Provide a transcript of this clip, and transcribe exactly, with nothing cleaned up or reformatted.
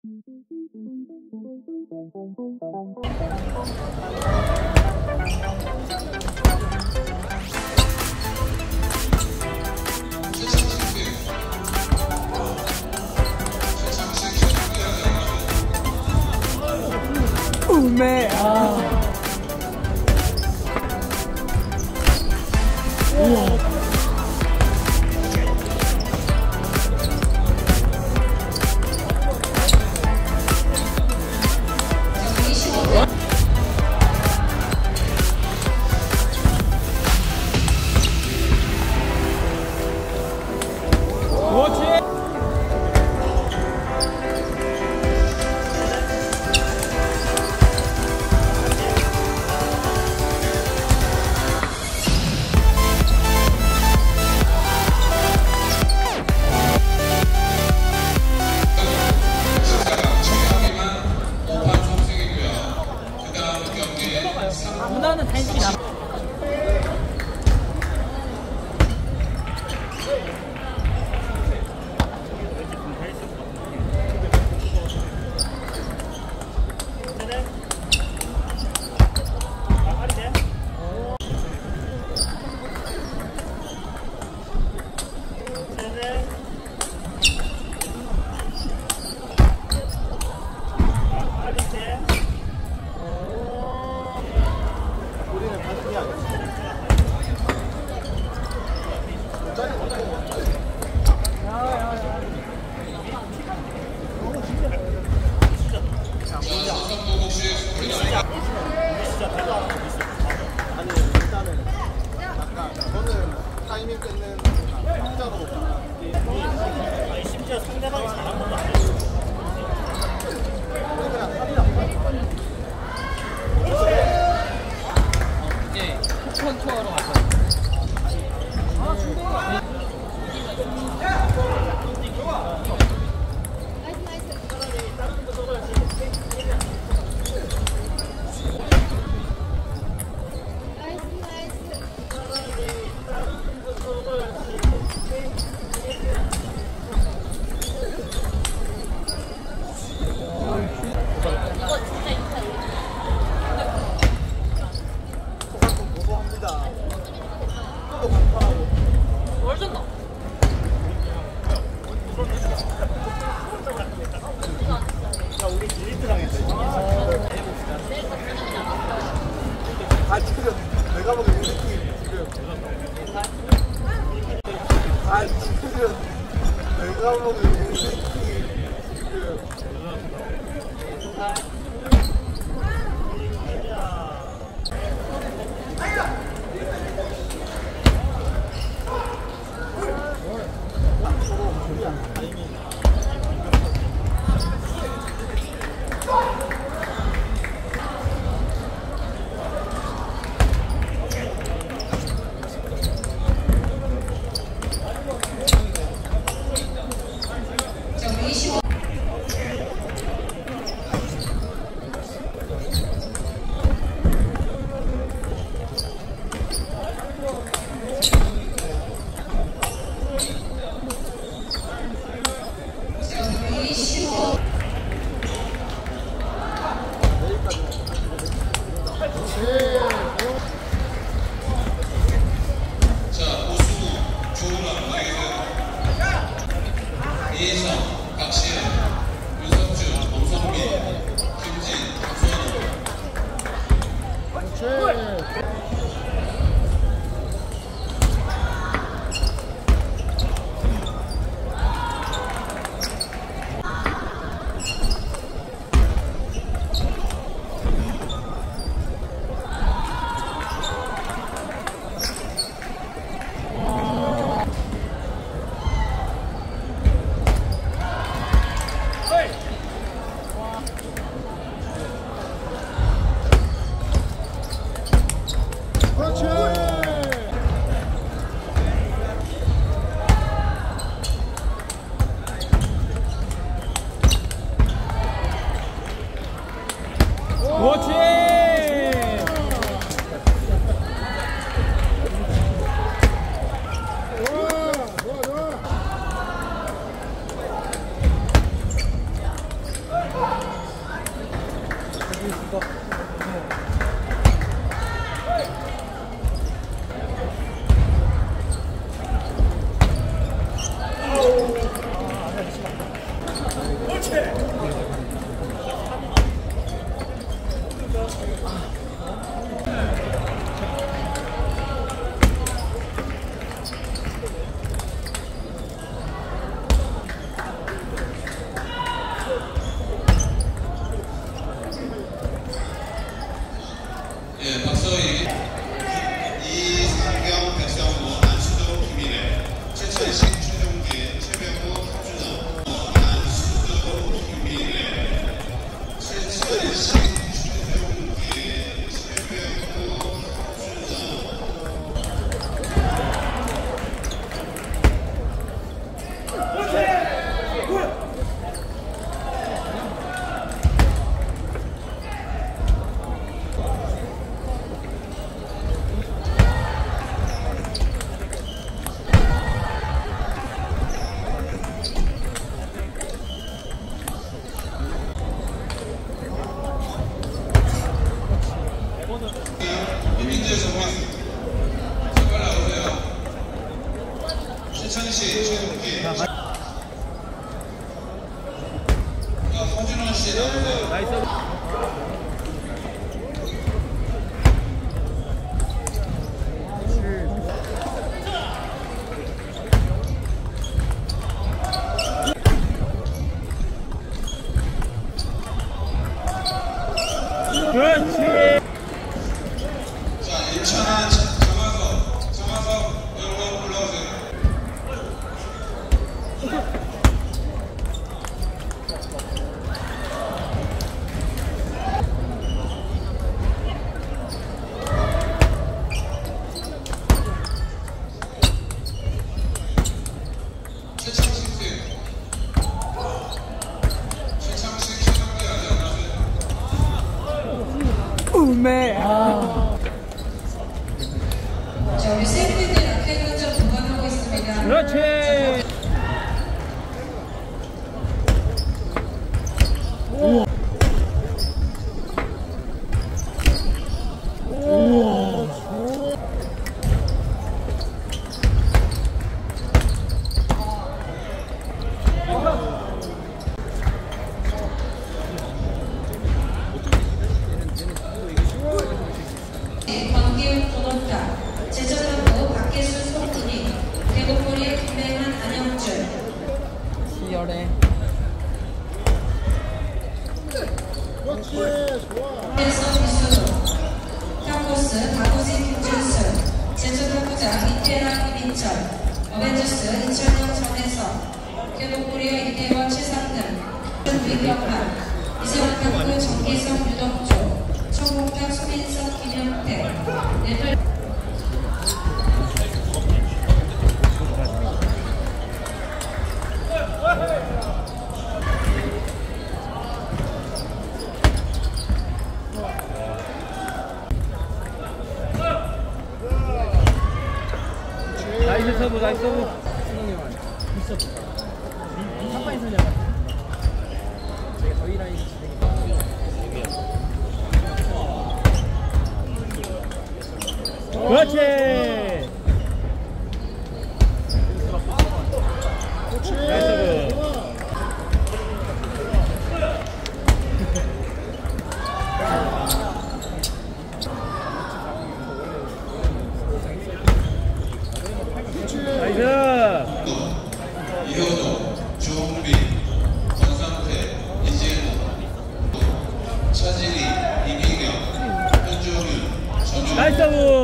우메. 아. 우와. 문화는 단식이 나. 아니 일단은 약간 저는 타이밍 뺏는 상자로 아니 심지어 상대방이 잘한 것도 아니고 그냥 탑이랑 이제 쿠폰 투어로 왔어요. 아, 중대가. 뭘 줬나? 야 우리 딜리트랑 했어. 아 지금 내가 보기엔 이 느낌이 지금 아 지금 내가 보기엔 이 느낌이 지금 예, 박서희, 이상경, 백성호, 안수도, 김일혜, 최천식, 최종기, 최병호, 김준호, 안수도, 김일혜, 최천식, 최종기, 최병호, 이민재 정관 제발 나오세요. 최천식, 최종기, 허준원 씨 나오세요. 나이스. 그렇지. 자, 인천한 정화석, 정화석 여러분 올라오세요. 최창식 팀, 최창식, 최정기 아직 안 나오세요. 우메. 아. 자, 우리 세븐들 라켓 먼저 보관하고 있습니다. 그렇지. 우와. 우와. 권기훈 도덕가, 제천남부 박계수 송순이, 대구코리아 김맹한 안영준, 치열해. 댄서 이순우, 탑코스 박우진 김준수, 제천남부장 이태랑 이민철, 어벤져스 이철영 정혜석, 대구코리아 이대원 최상등, 위경환, 이세환 정기성 유덕조, 청국장 소민석 김영태, 랩을 나이스 서브, 나이스 서브. 신동이만 있었어. 한판이 서냐. 제가 저희 라인 진행이. 그렇지. 나이스 서브. 나이스. 이현호, 조홍빈, 권상태, 이재호, 차진희, 이미경, 현종윤, 전용. 나이스 서브.